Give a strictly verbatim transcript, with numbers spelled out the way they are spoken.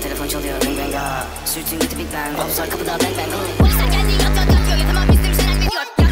telefon çalıyor ring ring ya. Sürtün gitti big bang, Opps'lar kapıda bang bang. Polisler geldi yat yat yat diyor, yatamam bizim şener veriyor.